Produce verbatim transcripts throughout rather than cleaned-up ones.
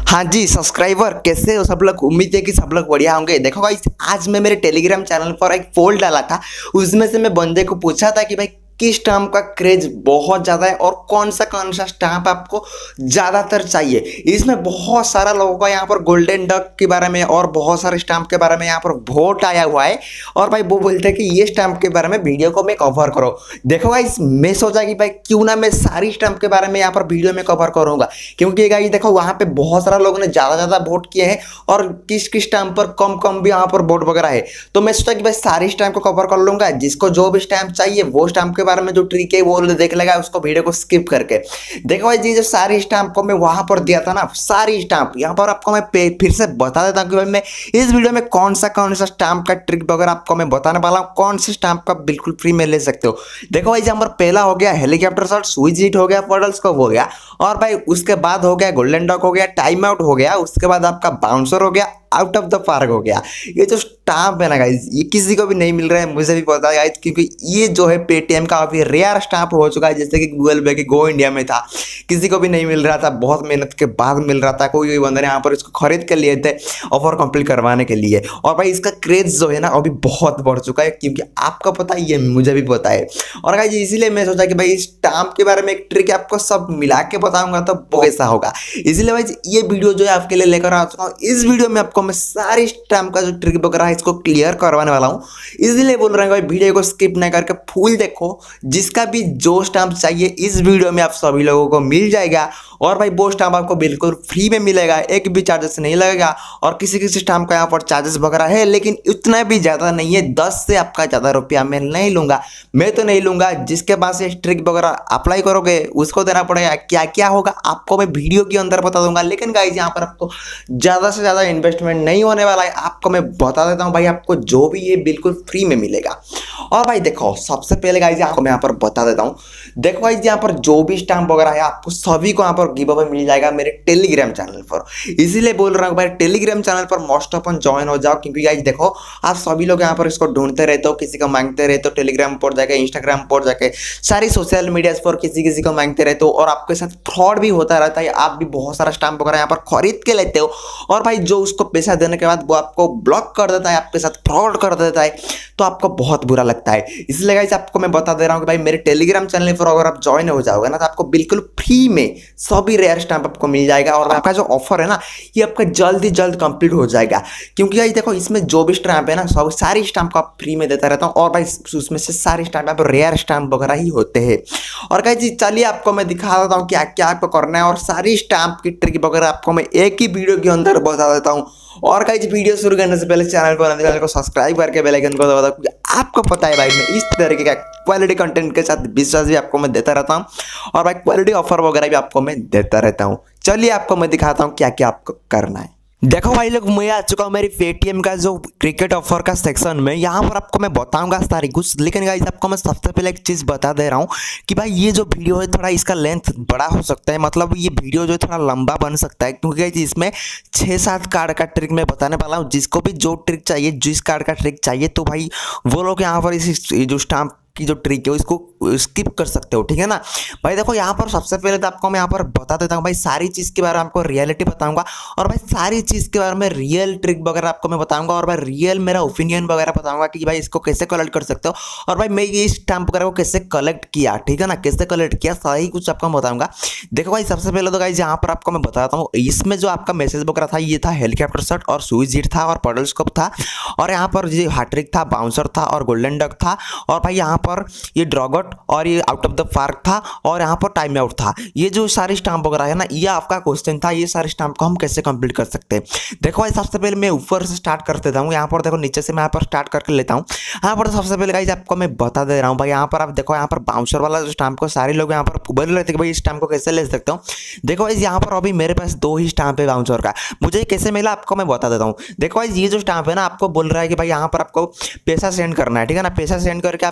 हाँ जी सब्सक्राइबर कैसे हो सब लोग। उम्मीद है कि सब लोग बढ़िया होंगे। देखो गाइस, आज मैं मेरे टेलीग्राम चैनल पर एक पोल डाला था। उसमें से मैं बंदे को पूछा था कि भाई किस स्टाम्प का क्रेज बहुत ज़्यादा है और कौन सा कौन सा स्टाम्प आपको ज़्यादातर चाहिए। इसमें बहुत सारा लोगों का यहाँ पर गोल्डन डक के बारे में और बहुत सारे स्टाम्प के बारे में यहाँ पर वोट आया हुआ है। और भाई वो बोलते हैं कि ये स्टाम्प के बारे में वीडियो को मैं कवर करो। देखो गाइस, मैं सोचा कि भाई क्यों ना मैं सारी स्टाम्प के बारे में यहाँ पर वीडियो में कवर करूँगा, क्योंकि गाइस देखो वहाँ पे बहुत सारा लोगों ने ज़्यादा ज़्यादा वोट किए हैं और किस किस स्टाम्प पर कम कम भी यहाँ पर वोट वगैरह है। तो मैं सोचा कि भाई सारी स्टाम्प को कवर कर लूँगा। जिसको जो भी स्टाम्प चाहिए वो स्टाम्प के बारे में जो ट्रिक है वो देख लेगा उसको वीडियो को स्किप करके। देखो भाई, ये जो सारी स्टाम्प को मैं वहां पर दिया था ना, सारी स्टाम्प यहाँ पर आपको मैं फिर से बता देता हूँ कि भाई मैं इस वीडियो में कौन सा कौन सा स्टाम्प का ट्रिक वगैरह आपको मैं बताने वाला हूँ, कौन से स्टाम्प का बिल्कुल फ्री में ले सकते हो। देखो भाई, यहाँ पर पहला हो गया हेलीकॉप्टर शॉट, स्विच हिट हो गया, पडल स्कोप हो गया, और भाई उसके बाद हो गया गोल्डन डक हो गया, टाइम आउट हो गया, उसके बाद आपका बाउंसर हो गया, आउट ऑफ द पार्क हो गया। ये जो स्टाम्प है ना गाइस, ये किसी को भी नहीं मिल रहा है, मुझे भी पता है गाइस, क्योंकि ये जो है पेटीएम का काफी रेयर स्टाम्प हो चुका है। जैसे कि गूगल पे के गो इंडिया में था, किसी को भी नहीं मिल रहा था, बहुत मेहनत के बाद मिल रहा था। कोई कोई बंदे ने यहाँ पर इसको खरीद के लिए थे ऑफर कंप्लीट करवाने के लिए। और भाई इसका क्रेज जो है ना अभी बहुत बढ़ चुका है, क्योंकि आपको पता है, ये मुझे भी पता है। और गाइस इसीलिए मैं सोचा कि भाई इस स्टाम्प के बारे में एक ट्रिक आपको सब मिला के बताऊंगा तो वो कैसा होगा। इसलिए भाई ये वीडियो जो है आपके लिए लेकर आ चुका हूँ। इस वीडियो में आपको मैं सारी स्टाम्प का जो ट्रिक वगैरह है इसको क्लियर करवाने वाला हूँ। इसलिए बोल रहे हैं भाई वीडियो को स्किप नहीं करके फुल देखो। जिसका भी जो स्टाम्प चाहिए इस वीडियो में आप सभी लोगों को मिल जाएगा। और भाई वो स्टाम्प आपको बिल्कुल फ्री में मिलेगा, एक भी चार्जेस नहीं लगेगा। और किसी किसी स्टाम्प का यहाँ पर चार्जेस वगैरह है, लेकिन उतना भी ज़्यादा नहीं है। दस से आपका ज़्यादा रुपया मैं नहीं लूँगा, मैं तो नहीं लूँगा। जिसके पास ये ट्रिक वगैरह अप्लाई करोगे उसको देना पड़ेगा। क्या क्या होगा आपको मैं वीडियो के अंदर बता दूंगा, लेकिन गाइस यहाँ पर आपको ज़्यादा से ज़्यादा इन्वेस्टमेंट नहीं होने वाला है। आपको मैं बता देता हूँ भाई, आपको जो भी ये बिल्कुल फ्री में मिलेगा। और भाई देखो, सबसे पहले गाइस आपको मैं यहाँ पर बता देता हूँ। देखो गाइस, यहाँ पर जो भी स्टाम्प वगैरह है आपको सभी को यहाँ पर गिव अवे मिल जाएगा मेरे टेलीग्राम चैनल पर। इसीलिए बोल रहा हूँ भाई टेलीग्राम चैनल पर मोस्ट ऑफ ज्वाइन हो जाओ, क्योंकि गाइस देखो आप सभी लोग यहाँ पर इसको ढूंढते रहते हो, किसी को मांगते रहते हो, टेलीग्राम पर जाके, इंस्टाग्राम पर जाके, सारी सोशल मीडिया पर किसी किसी को मांगते रहते हो, और आपके साथ फ्रॉड भी होता रहता है। आप भी बहुत सारा स्टाम्प वगैरह यहाँ पर खरीद के लेते हो, और भाई जो उसको पैसा देने के बाद वो आपको ब्लॉक कर देता है, आपके साथ फ्रॉड कर देता है, तो आपको बहुत बुरा लगता है। इसलिए गाइस आपको मैं बता दे रहा हूँ कि भाई मेरे टेलीग्राम चैनल पर अगर आप ज्वाइन हो जाओगे ना, तो आपको बिल्कुल फ्री में सभी रेयर स्टाम्प आपको मिल जाएगा। और आपका जो ऑफर है ना, ये आपका जल्द ही जल्द कंप्लीट हो जाएगा, क्योंकि गाइस देखो इसमें जो भी स्टाम्प है ना, सब सारी स्टाम्प को आप फ्री में देता रहता हूँ। और भाई उसमें से सारे स्टाम्प आप रेयर स्टाम्प वगैरह ही होते हैं। और गाइस चलिए आपको मैं दिखा देता हूँ क्या क्या आपको करना है, और सारी स्टाम्प की ट्रिक वगैरह आपको मैं एक ही वीडियो के अंदर बता देता हूँ। और गाइस वीडियो शुरू करने से पहले चैनल पर चैनल को सब्सक्राइब करके बेल आइकन को दबा दो, क्योंकि आपको पता है भाई मैं इस तरीके का क्वालिटी कंटेंट के साथ विश्वास भी आपको मैं देता रहता हूँ, और भाई क्वालिटी ऑफर वगैरह भी आपको मैं देता रहता हूँ। चलिए आपको मैं दिखाता हूँ क्या क्या आपको करना है। देखो भाई लोग, मैं आ चुका हूँ मेरी पेटीएम का जो क्रिकेट ऑफर का सेक्शन में। यहाँ पर आपको मैं बताऊंगा सारी कुछ, लेकिन गाइस आपको मैं सबसे पहले एक चीज़ बता दे रहा हूँ कि भाई ये जो वीडियो है थोड़ा इसका लेंथ बड़ा हो सकता है, मतलब ये वीडियो जो है थोड़ा लंबा बन सकता है, क्योंकि गाइस इसमें छः सात कार्ड का ट्रिक मैं बताने वाला हूँ। जिसको भी जो ट्रिक चाहिए, जिस कार्ड का ट्रिक चाहिए, तो भाई वो लोग यहाँ पर इस जो स्टाम्प की जो ट्रिक है इसको स्किप कर सकते हो, ठीक है ना भाई। देखो यहाँ पर सबसे पहले तो आपको मैं यहाँ पर बता देता हूँ भाई सारी चीज़ के बारे में, आपको रियलिटी बताऊंगा, और भाई सारी चीज़ के बारे में रियल ट्रिक वगैरह आपको मैं बताऊंगा, और भाई रियल मेरा ओपिनियन वगैरह बताऊंगा कि भाई इसको कैसे कलेक्ट कर सकते हो, और भाई मैं ये स्टाम्प वगैरह को कैसे कलेक्ट किया, ठीक है ना, कैसे कलेक्ट किया, सारी कुछ आपको बताऊंगा। देखो भाई सबसे पहले तो गाइस यहाँ पर आपको मैं बताता हूँ, इसमें जो आपका मैसेज वगैरह था ये था हेलीकॉप्टर शॉट और स्विच हिट था और पडल स्कोप था, और यहाँ पर ये हार्ट्रिक था, बाउंसर था और गोल्डन डक था, और भाई यहाँ पर ये ड्रॉगट और ये आउट ऑफ द पार्क था, और यहाँ पर टाइम आउट था। ये जो सारे स्टाम्प वगैरह है ना, ये आपका क्वेश्चन था, ये सारे स्टाम्प को हम कैसे कंप्लीट कर सकते हैं। देखो भाई सबसे पहले मैं ऊपर से स्टार्ट कर देता हूँ। यहाँ पर देखो नीचे से मैं यहाँ पर स्टार्ट करके लेता हूँ। यहाँ पर सबसे पहले गाइस आपको मैं बता दे रहा हूँ भाई, यहाँ पर आप देखो यहाँ पर बाउंसर वाला जो स्टाम्प को सारे लोग यहाँ पर बोल रहे थे कि भाई इस स्टाम्प को कैसे ले सकते हो। देखो भाई यहाँ पर अभी मेरे पास दो ही स्टाम्प है बाउंसर का, मुझे कैसे मिला आपको मैं बता देता हूँ। देखो भाई ये जो स्टाम्प है ना, आपको बोल रहा है कि भाई यहाँ पर आपको पैसा सेंड करना है, ठीक है ना, पैसा सेंड करके आप किसी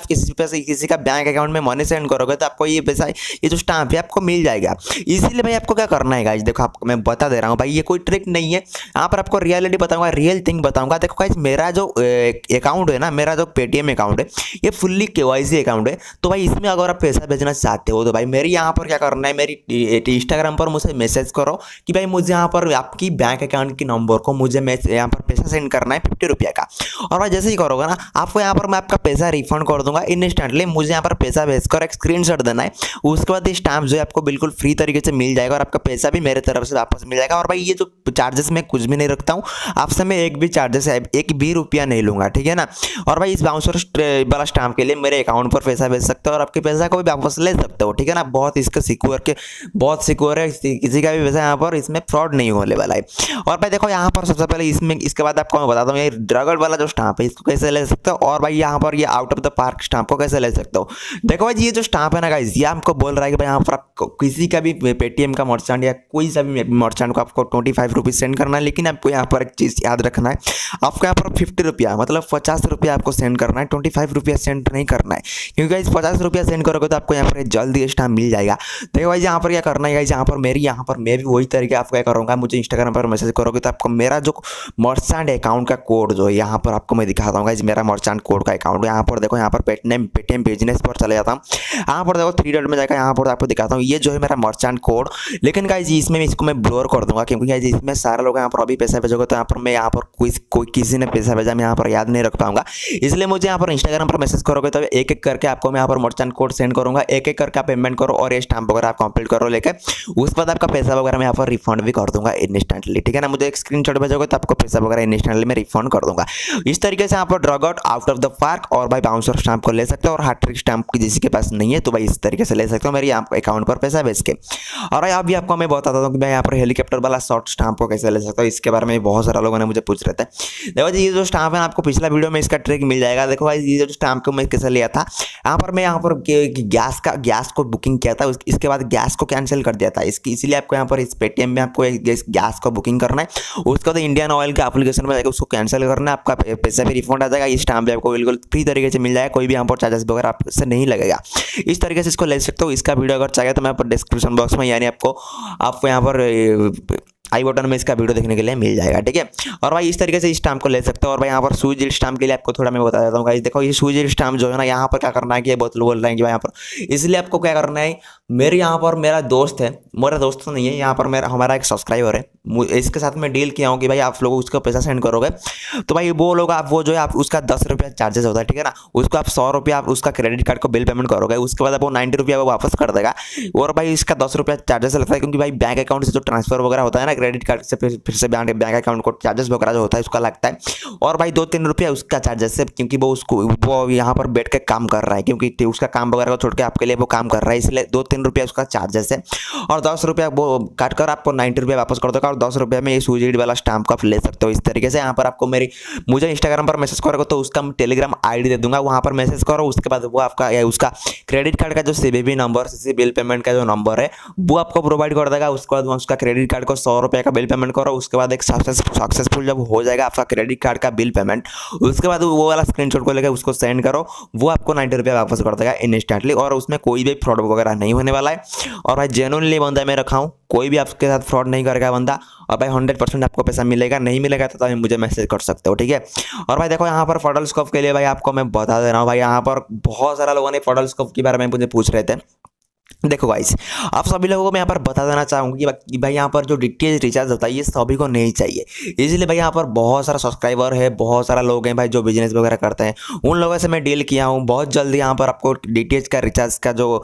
पैसे किसी का बैंक अकाउंट में मनी सेंड करोगे तो आपको ये पैसा, ये जो स्टाम्प है आपको मिल जाएगा। इसीलिए भाई आपको क्या करना है गाइस, देखो आपको मैं बता दे रहा हूँ भाई, ये कोई ट्रिक नहीं है, यहाँ पर आपको रियलिटी बताऊंगा, रियल थिंग बताऊंगा। देखो गाइस मेरा जो अकाउंट है ना, मेरा जो पेटीएम अकाउंट है ये फुल्ली केवाईसी अकाउंट है। तो भाई इसमें अगर आप पैसा भेजना चाहते हो तो भाई मेरी यहाँ पर क्या करना है, मेरी इंस्टाग्राम पर मुझे मैसेज करो कि भाई मुझे यहाँ पर आपकी बैंक अकाउंट की नंबर को मुझे यहाँ पर पैसा सेंड करना है फिफ्टी रुपये का। और भाई जैसे ही करोगे ना आपको यहाँ पर मैं आपका पैसा रिफंड कर दूंगा इंस्टेंटली। मुझे यहाँ पर पैसा भेजकर एक स्क्रीनशॉट देना है, उसके बाद ये स्टैम्प जो है आपको बिल्कुल फ्री तरीके से मिल जाएगा और आपका पैसा भी मेरे तरफ से वापस मिल जाएगा। और भाई ये जो चार्जेस मैं कुछ भी नहीं रखता हूँ, आपसे मैं एक भी चार्जेस है एक भी रुपया नहीं लूंगा, ठीक है ना। और भाई इस बाउंसर वाला स्टैम्प के लिए मेरे अकाउंट पर पैसा भेज सकते हो और आपके पैसा को भी वापस ले सकते हो, ठीक है ना। बहुत इसका सिक्योर के बहुत सिक्योर है, किसी का भी पैसा यहाँ पर इसमें फ्रॉड नहीं होने वाला है। और भाई देखो यहाँ पर सबसे पहले इसमें, इसके बाद आपको मैं बताता हूँ ये ड्रगल वाला जो स्टैम्प है इसको कैसे ले सकते हो, और भाई यहाँ पर ये out of the park stamp को कैसे ले सकते हो। देखो भाई ये जो स्टैम्प है ना गाइस, ये आपको बोल रहा है कि भाई यहाँ पर आपको किसी का भी पेटीएम का मर्चेंट या कोई सा भी मर्चेंट को आपको ट्वेंटी फाइव रुपीज सेंड करना है, लेकिन आपको यहाँ पर एक चीज़ याद रखना है, आपको यहाँ पर फिफ्टी रुपया मतलब पचास रुपया आपको सेंड करना है, ट्वेंटी फाइव रुपया सेंड नहीं करना है, क्योंकि इस पचास रुपया सेंड करोगे तो आपको यहाँ पर जल्दी स्टैम्प मिल जाएगा। देखो भाई यहाँ पर क्या करना है गाइस, यहाँ पर मेरी यहाँ पर मैं भी वही तरीके आपको क्या करूँगा, मुझे इंस्टाग्राम पर मैसेज करोगे तो आपको मेरा जो मर्चेंट अकाउंट का कोड जो है यहाँ पर आपको मैं दिखाता हूँ गाइस, मेरा मर्चेंट कोड का अकाउंट यहाँ पर देखो, यहाँ पर पेटीएम पेटीएम बिजनेस पर चले जाता हूँ, यहाँ पर देखो थ्री डॉट में जाकर यहाँ पर आपको दिखाता हूँ, ये जो है मेरा मर्चेंट कोड। लेकिन गाइस इसमें इसको मैं ब्लोर कर दूंगा, क्योंकि गाइस इसमें सारे लोग यहाँ पर अभी पैसा भेजोगे तो यहाँ पर मैं यहाँ पर कोई कोई किसी ने पैसा भेजा मैं यहाँ पर याद नहीं रख पाऊंगा, इसलिए मुझे यहाँ पर इंस्टाग्राम पर मैसेज करोगे तो एक एक करके आपको मैं यहाँ पर मर्चेंट कोड सेंड करूँगा, एक एक करके आप पेमेंट करो और ये स्टैम्प वगैरह आप कंप्लीट करो लेके, उसके बाद आपका पैसा वगैरह मैं यहाँ पर रिफंड भी कर दूंगा इंस्टेंटली, ठीक है ना। मुझे एक स्क्रीनशॉट भेजोगे तो आपको पैसा वगैरह इंस्टेंटली मैं रिफंड कर दूंगा। इस तरीके से आप drug out out of the park और भाई बाउंसर स्टैम्प को ले सकते हो, और हार्ट ट्रिक स्टैम्प की किसी के पास नहीं है तो भाई इस तरीके से ले सकते हो मेरे अकाउंट पर पैसा भेज के। और भाई अभी आपको मैं बताता हूँ कि मैं यहाँ पर हेलीकॉप्टर वाला शॉर्ट स्टैम्प को कैसे ले सकता हूँ, इसके बारे में बहुत सारे लोगों ने मुझे पूछ रहे थे। देखो जी ये जो स्टैम्प है आपको पिछला वीडियो में इसका ट्रिक मिल जाएगा। देखो भाई ये जो स्टैम्प को मैं कैसे लिया था, यहाँ पर मैं यहाँ पर गैस का गैस को बुकिंग किया था, इसके बाद गैस को कैंसिल कर दिया था इसकी, इसीलिए आपको यहाँ पर इस पेटीएम में आपको गैस को बुकिंग करना है, उसके बाद इंडियन ऑयल के एप्लीकेशन में जाकर उसको कैंसिल करना है, आपका पैसा भी रिफंड आ जाएगा। इस स्टैम्प भी आपको बिल्कुल फ्री तरीके से मिल जाएगा, कोई भी यहाँ पर चार्जेस वगैरह आपसे नहीं लगेगा। इस तरीके से इसको ले सकते हो। इसका वीडियो अगर चाहिए तो मैं आपको डिस्क्रिप्शन बॉक्स में यानी आपको आपको यहाँ पर आई बटन में इसका वीडियो देखने के लिए मिल जाएगा, ठीक है। और भाई इस तरीके से इस स्टैम्प को ले सकते हो। और भाई यहाँ पर स्विच स्टैम्प के लिए आपको थोड़ा मैं बता देता हूँ गाइस। देखो ये स्विच स्टैम्प जो है ना, यहाँ पर क्या करना है कि ये बहुत लोग बोल रहे हैं कि भाई यहाँ पर, इसलिए आपको क्या करना है, मेरे यहाँ पर मेरा दोस्त है, मेरा दोस्त तो नहीं है, यहाँ पर मेरा हमारा एक सब्सक्राइबर है, इसके साथ मैं डील किया हूँ कि भाई आप लोग उसको पैसा सेंड करोगे तो भाई वो लोग आप वो जो है आप उसका दस रुपया चार्जेस होता है, ठीक है ना, उसको आप सौ रुपया आप उसका क्रेडिट कार्ड को बिल पेमेंट करोगे, उसके बाद आप वो नाइन्टी रुपया वो वापस कर देगा। और भाई इसका दस रुपया चार्जेस लगता है, क्योंकि भाई बैंक अकाउंट से जो ट्रांसफर वगैरह होता है ना क्रेडिट कार्ड से फिर से बैंक बैंक अकाउंट को चार्जेस वगैरह जो होता है उसका लगता है। और भाई दो तीन रुपया उसका चार्जेस है, क्योंकि वो उसको वो यहाँ पर बैठ के काम कर रहा है, क्योंकि उसका काम वगैरह को छोड़ के आपके लिए वो काम कर रहा है, इसलिए दो तीन रुपया उसका चार्जेस है। और दस रुपया वो काट कर आपको नाइन्टी रुपया वापस कर देगा, और दस रुपये में ये स्विच वाला स्टैम्प को आप ले सकते हो। इस तरीके से यहाँ पर आपको मेरी मुझे इंस्टाग्राम पर मैसेज करोगे तो उसका टेलीग्राम आईडी दे दूंगा, वहाँ पर मैसेज करो, उसके बाद वो आपका या उसका क्रेडिट कार्ड का जो सीवीवी नंबर सी बिल पेमेंट का जो नंबर है वो आपको प्रोवाइड कर देगा। उसके बाद उसका क्रेडिट कार्ड को सौ रुपये का बिल पेमेंट करो, उसके बाद एक सक्सेसफुल जब हो जाएगा आपका क्रेडिट कार्ड का बिल पेमेंट, उसके बाद वो वाला स्क्रीनशॉट को लेकर उसको सेंड करो, वो आपको नाइन्टी रुपया वापस कर देगा इंस्टेंटली, और उसमें कोई भी फ्रॉड वगैरह नहीं होने वाला है। और भाई जेन्युइनली बंदा मैं रखा हूँ, कोई भी आपके साथ फ्रॉड नहीं करेगा बंदा, और भाई हंड्रेड परसेंट आपको पैसा मिलेगा। नहीं मिलेगा तो आप मुझे मैसेज कर सकते हो, ठीक है। और भाई देखो यहाँ पर फडल स्कोप के लिए भाई आपको मैं बता दे रहा हूँ, भाई यहाँ पर बहुत सारा लोगों ने फडल स्कोप के बारे में मुझे पूछ रहे थे। देखो गाइस आप सभी लोगों को मैं यहाँ पर बता देना चाहूँगी कि भाई यहाँ पर जो डीटीएच रिचार्ज होता है ये सभी को नहीं चाहिए, इसलिए भाई यहाँ पर बहुत सारा सब्सक्राइबर है, बहुत सारा लोग हैं भाई जो बिजनेस वगैरह करते हैं, उन लोगों से मैं डील किया हूँ। बहुत जल्दी यहाँ पर आपको डीटीएच का रिचार्ज का जो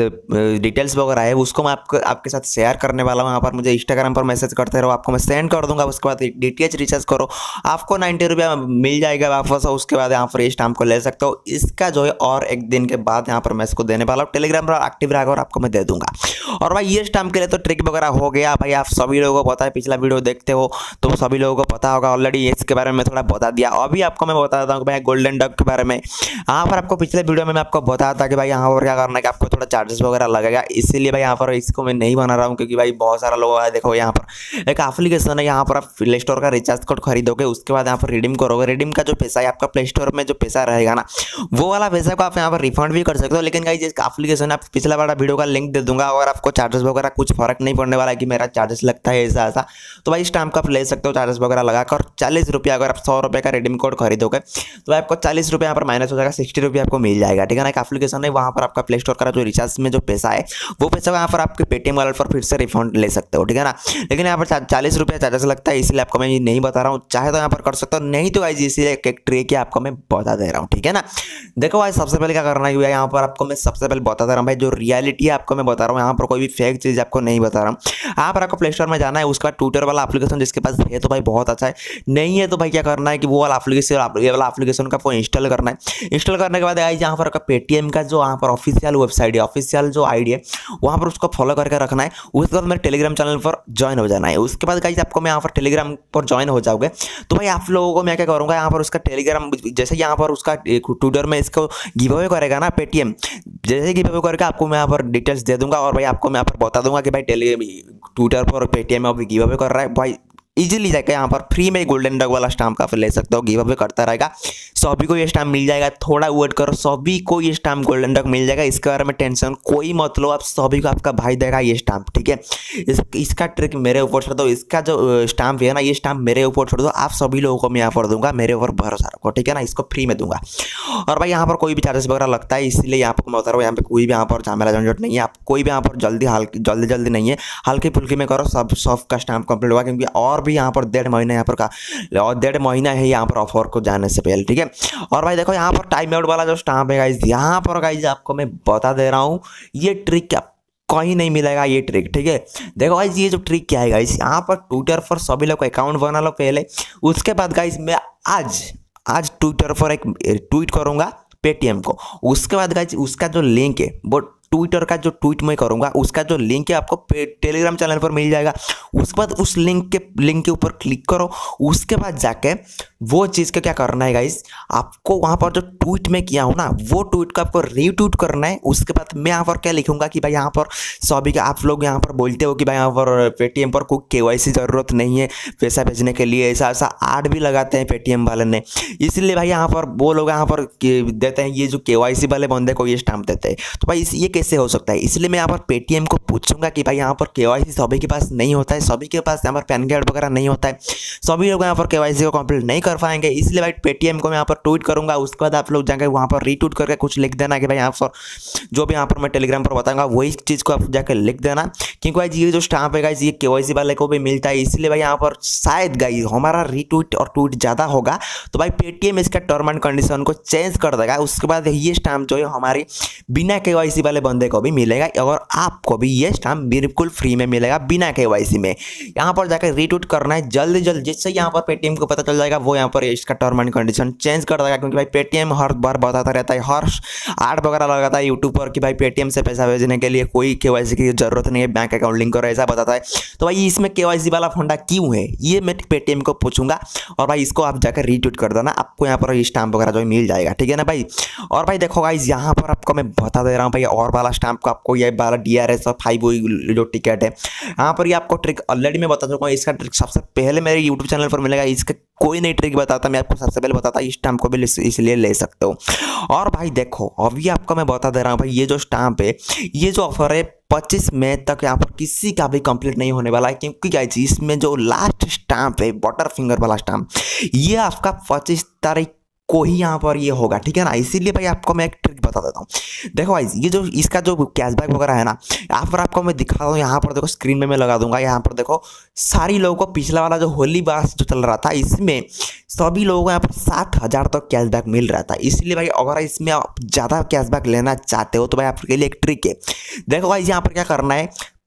डिटेल्स वगैरह है उसको मैं आपको आपके साथ शेयर करने वाला हूँ। यहाँ पर मुझे इंस्टाग्राम पर मैसेज करते रहो, आपको मैं सेंड कर दूंगा, उसके बाद डीटीएच रिचार्ज करो, आपको नाइन्टी रुपया मिल जाएगा वापस, उसके बाद यहाँ पर इस स्टैम्प को ले सकते हो। इसका जो है और एक दिन के बाद यहाँ पर मैं इसको देने वाला हूँ। टेलीग्राम पर एक्टिव रहा और आपको मैं दे दूंगा। और भाई ये स्टैम्प के लिए तो ट्रिक वगैरह हो गया भाई, आप सभी लोगों को पता है, पिछला वीडियो देखते हो तो सभी लोगों को पता होगा ऑलरेडी, इसके बारे में थोड़ा बता दिया। अभी आपको मैं बता देता हूँ भाई गोल्डन डक के बारे में। यहाँ पर आपको पिछले वीडियो में मैं आपको बताया था कि भाई यहाँ पर क्या करना है कि आपको थोड़ा चार्जेस वगैरह लगेगा, इसीलिए भाई यहाँ पर इसको मैं नहीं बना रहा हूँ, क्योंकि भाई बहुत सारा लोग आए। देखो यहाँ पर एक एप्लीकेशन है, यहाँ पर आप प्ले स्टोर का रिचार्ज कोड खरीदोगे, उसके बाद यहाँ पर रिडीम करोगे, रिडीम का जो पैसा है आपका प्ले स्टोर में जो पैसा रहेगा ना, वो वाला पैसा को आप यहाँ पर रिफंड भी कर सकते हो। लेकिन गाइस जिस एप्लीकेशन आप पिछला वाला वीडियो का लिंक दे दूंगा, और आपको चार्जेस वगैरह कुछ फर्क नहीं पड़ने वाला है कि मेरा चार्जेस लगता है ऐसा ऐसा, तो भाई स्टैम्प का आप ले सकते हो चार्जेस वगैरह लगाकर। चालीस रुपया अगर आप सौ रुपये का रिडीम कोड खरीदोगे तो आपको चालीस रुपये यहाँ पर माइनस हो जाएगा, सिक्सटी रुपये आपको मिल जाएगा, ठीक है ना। एक एप्लीकेशन है, वहाँ पर आपका प्ले स्टोर का जो रिचार्ज में जो पैसा है वो पैसा यहाँ पर आपके पेटीएम वॉलेट पर फिर से रिफंड ले सकते हो, ठीक है ना। लेकिन यहाँ पर चालीस रुपये चार्जेस लगता है, इसलिए आपको मैं ये नहीं बता रहा हूँ, चाहे तो यहाँ पर कर सकते हो, नहीं तो गाइस इसीलिए एक ट्रिक है आपको मैं बता दे रहा हूँ, ठीक है ना। देखो भाई सबसे पहले क्या करना है, यहाँ पर आपको मैं सबसे पहले बता दे रहा हूँ भाई, जो रियलिटी है आपको मैं बता रहा हूँ, यहाँ पर कोई भी फेक चीज़ आपको नहीं बता रहा हूँ। यहाँ पर आपको प्ले स्टोर में जाना है, उसका ट्विटर वाला एप्लीकेशन जिसके पास है तो भाई बहुत अच्छा है, नहीं है तो भाई क्या करना है कि वो वाला एप्लीकेशन ये वाला एप्लीकेशन का वो इंस्टॉल करना है। इंस्टॉल करने के बाद गाइस यहाँ पर आपका पेटीएम का जो यहाँ पर ऑफिशियल वेबसाइट है, ऑफिशियल जो आईडी है, वहाँ पर उसको फॉलो करके रखना है। उसके बाद मेरे टेलीग्राम चैनल पर ज्वाइन हो जाना है। उसके बाद गाइस आपको मैं यहाँ पर टेलीग्राम पर ज्वाइन हो जाओगे तो भाई आप लोगों को मैं क्या करूँगा, यहाँ पर उसका टेलीग्राम जैसे यहाँ पर उसका ट्विटर में इसको गिव अवे करेगा ना पेटीएम, जैसे गिव अवे करके आपको मैं यहाँ पर डिटेल्स दे दूंगा, और भाई आपको मैं यहाँ पर बता दूंगा कि भाई टेली ट्विटर पर पेटीएम में अभी गिव अवे कर रहा है भाई, इजीली जाकर यहाँ पर फ्री में गोल्डन डक वाला स्टैम्प का फिर ले सकते हो, गिव अवे करता रहेगा, सभी को ये स्टैम्प मिल जाएगा। थोड़ा वेट करो, सभी को ये स्टैम्प गोल्डन डक मिल जाएगा, इसके बारे में टेंशन कोई मत लो, आप सभी को आपका भाई देगा ये स्टैम्प, ठीक है। इस, इसका ट्रिक मेरे ऊपर छोड़ दो, इसका जो स्टैम्प है ना ये स्टैम्प मेरे ऊपर छोड़ दो, आप सभी लोगों को मैं यहाँ पर दूंगा, मेरे ऊपर भरोसा रखो, ठीक है ना, इसको फ्री में दूंगा। और भाई यहाँ पर कोई भी चार्जेस वगैरह लगता है, इसलिए यहाँ पर मैं बता रहा हूँ, यहाँ पे कोई भी यहाँ पर झमेला झंझट नहीं है, आप कोई भी यहाँ पर जल्दी हल्की जल्दी जल्दी नहीं है, हल्की फुल्की में करो, सब सब का स्टैम्प कंप्लीट होगा, क्योंकि और भी यहाँ पर डेढ़ महीना यहाँ पर का और डेढ़ महीना है यहाँ पर ऑफर को जाने से पहले, ठीक है। और भाई देखो यहाँ पर टाइम आउट वाला जो स्टैम्प है गाइस, यहाँ पर गाइस आपको मैं बता दे रहा हूँ, ये ट्रिक क्या कहीं नहीं मिलेगा ये ट्रिक, ठीक है। देखो गाइस ये जो ट्रिक क्या है गाइस, यहाँ पर ट्विटर पर सभी लोग अकाउंट बना लो पहले, उसके बाद गाइस मैं आज आज ट्विटर पर एक ट्वीट करूँगा पेटीएम को, उसके बाद गाइस उसका जो लिंक है वो ट्विटर का जो ट्वीट मैं करूंगा उसका जो लिंक है आपको टेलीग्राम चैनल पर मिल जाएगा। उसके बाद उस लिंक के लिंक के ऊपर क्लिक करो, उसके बाद जाके वो चीज़ का क्या करना है गाइस, आपको वहाँ पर जो ट्वीट में किया हो ना वो ट्वीट को आपको रीट्वीट करना है। उसके बाद मैं यहाँ पर क्या लिखूंगा कि भाई यहाँ पर सभी का आप लोग यहाँ पर बोलते हो कि भाई यहाँ पर पेटीएम पर कोई केवाईसी ज़रूरत नहीं है पैसा भेजने के लिए, ऐसा ऐसा आड भी लगाते हैं पेटीएम वाले ने, इसलिए भाई यहाँ पर वो लोग यहाँ पर देते हैं ये जो केवाईसी वाले बंदे को ये स्टैम्प देते हैं। तो भाई ये कैसे हो सकता है, इसलिए मैं यहाँ पर पेटीएम को पूछूंगा कि भाई यहाँ पर केवाईसी सभी के पास नहीं होता है, सभी के पास यहाँ पर पैन कार्ड वगैरह नहीं होता है, सभी लोग यहाँ पर केवाईसी को कंप्लीट नहीं कर पाएंगे, इसलिए भाई पेटीएम को मैं यहाँ पर ट्वीट करूंगा। उसके बाद आप लोग जाकर वहाँ पर रीट्वीट करके कुछ लिख देना कि भाई यहाँ पर जो भी यहाँ पर मैं टेलीग्राम पर बताऊंगा वही चीज़ को आप जाकर लिख देना, क्योंकि भाई ये जो स्टैम्प है गाइस ये केवाईसी वाले को भी मिलता है, इसलिए भाई यहाँ पर शायद गाइस हमारा रीट्वीट और ट्वीट ज़्यादा होगा तो भाई पेटीएम इसका टर्म एंड कंडीशन को चेंज कर देगा। उसके बाद ये स्टैम्प जो है हमारी बिना केवाईसी वाले बंदे को भी मिलेगा, और आपको भी ये स्टैम्प बिल्कुल फ्री में मिलेगा बिना केवाईसी में। यहाँ पर जाकर रीट्वीट करना है जल्दी जल्दी, जिससे यहाँ पर पेटीएम को पता चल जाएगा, वो यहाँ पर इसका टर्म एंड कंडीशन चेंज कर देगा, क्योंकि भाई पेटीएम हर बार बताता रहता है, हर आर्ट वगैरह लगाता है यूट्यूब पर कि भाई पेटीएम से पैसा भेजने के लिए कोई केवाईसी की जरूरत नहीं है, बैंक अकाउंट लिंक करो ऐसा बताता है। तो भाई इसमें केवाईसी वाला फंडा क्यों है ये मैं पेटीएम को पूछूंगा, और भाई इसको आप जाकर रीट्वीट कर देना, आपको यहाँ पर स्टैम्प वगैरह जो मिल जाएगा, ठीक है ना भाई। और भाई देखो गाइस यहाँ पर आपको मैं बता दे रहा हूँ भाई और वाला स्टैम्प को, आपको ये वाला डी आर एस और फाइव जो टिकट है यहाँ पर ये आपको ट्रिक ऑलरेडी मैं बता चुका हूँ, इसका ट्रिक सबसे पहले मेरे यूट्यूब चैनल पर मिलेगा, इसका कोई नहीं ट्रिक बताता, मैं आपको सबसे पहले बताता इस स्टैम्प को भी इसलिए ले सकते हो। और भाई देखो अभी आपको मैं बता दे रहा हूँ भाई ये जो स्टैम्प है ये जो ऑफर है पच्चीस मई तक यहाँ पर किसी का भी कंप्लीट नहीं होने वाला है, क्योंकि गाइस इसमें जो लास्ट स्टैम्प है बटर फिंगर वाला स्टैम्प ये आपका पच्चीस तारीख को ही यहाँ पर ये होगा, ठीक है ना। इसीलिए भाई आपको मैं एक ट्रिक बता देता हूँ। देखो भाई ये जो इसका जो कैशबैक वगैरह है ना यहाँ पर आपको मैं दिखा दूँ, यहाँ पर देखो स्क्रीन में मैं लगा दूंगा, यहाँ पर देखो सारी लोगों को पिछला वाला जो होली बास जो चल रहा था इसमें सभी लोगों को यहाँ पर सात हज़ार तक कैशबैक मिल रहा था। इसलिए भाई अगर इसमें आप ज़्यादा कैशबैक लेना चाहते हो तो भाई आपके लिए एक ट्रिक है। देखो भाई यहाँ पर क्या करना है,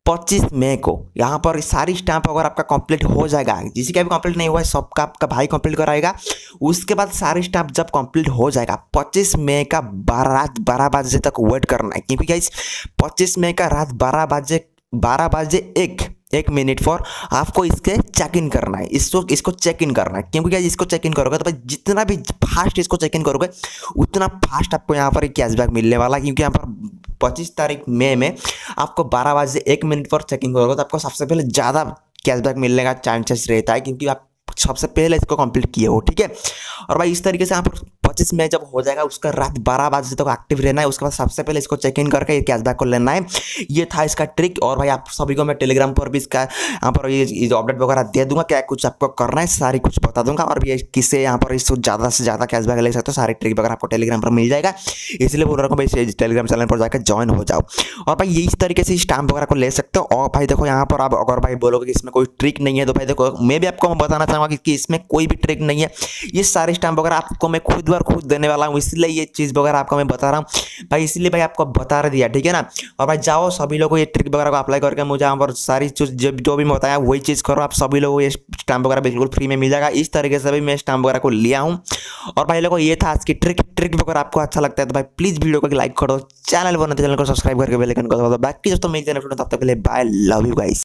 पच्चीस मई को यहाँ पर सारी स्टैम्प अगर आपका कंप्लीट हो जाएगा, जिसी का भी कंप्लीट नहीं हुआ है सबका आपका भाई कंप्लीट कराएगा। उसके बाद सारी स्टैम्प जब कंप्लीट हो जाएगा पच्चीस मई का बारह रात बारह बजे तक वेट करना है, क्योंकि गाइस पच्चीस मई का रात बारह बजे बारह बजे एक एक मिनट फॉर आपको इसके चेक इन करना है, इसको इसको चेक इन करना है। क्योंकि क्या इसको चेक इन करोगे तो भाई जितना भी फास्ट इसको चेक इन करोगे उतना फास्ट आपको यहाँ पर कैशबैक मिलने वाला है। क्योंकि यहाँ पर पच्चीस तारीख मई में आपको बारह बजे एक मिनट फॉर चेक इन करोगे तो आपको सबसे पहले ज़्यादा कैशबैक मिलने का चांसेस रहता है, क्योंकि आप सबसे पहले इसको कंप्लीट किए हो। ठीक है, और भाई इस तरीके से यहाँ पर पच्चीस मई जब हो जाएगा उसका रात बारह बजे तक एक्टिव रहना है। उसके बाद सबसे पहले इसको चेक इन करके ये कैशबैक को लेना है। ये था इसका ट्रिक। और भाई आप सभी को मैं टेलीग्राम पर भी इसका यहाँ पर ये अपडेट वगैरह दे दूंगा, क्या कुछ आपको करना है सारी कुछ बता दूंगा। और भी किससे यहाँ पर इसको ज़्यादा से ज़्यादा कैशबैक ले सकते हो, सारी ट्रिक वगैरह आपको टेलीग्राम पर मिल जाएगा। इसलिए बोल रहा हूँ भाई टेलीग्राम चैनल पर जाकर ज्वाइन हो जाओ। और भाई ये इस तरीके से स्टैम्प वगैरह को ले सकते हो। और भाई देखो यहाँ पर आप अगर भाई बोलोगे कि इसमें कोई ट्रिक नहीं है तो भाई देखो मैं भी आपको बताना चाहूँगा कि इसमें कोई भी ट्रिक नहीं है। ये सारे स्टैम्प वगैरह आपको मैं खुद बार खुद देने वाला हूँ, इसलिए ये चीज़ वगैरह आपको मैं बता रहा हूँ भाई, इसलिए भाई आपको बता दिया। ठीक है ना। और भाई जाओ सभी लोगों को ये ट्रिक वगैरह को अप्लाई करके मुझे यहाँ पर सारी चीज़ जो भी मैं बताया वही चीज़ करो। आप सभी लोगों को ये स्टैम्प वगैरह बिल्कुल फ्री में मिल जाएगा। इस तरीके से भी मैं स्टैम्प वगैरह को लिया हूँ। और भाई लोगों ये था आज की ट्रिक। ट्रिक वगैरह आपको अच्छा लगता है तो भाई प्लीज़ वीडियो को लाइक करो, चैनल बनाते चैनल को सब्सक्राइब करके बेल आइकन को दबा दो। बाकी दोस्तों मेरे चैनल तब तक के लिए बाय, लव यू गाइस।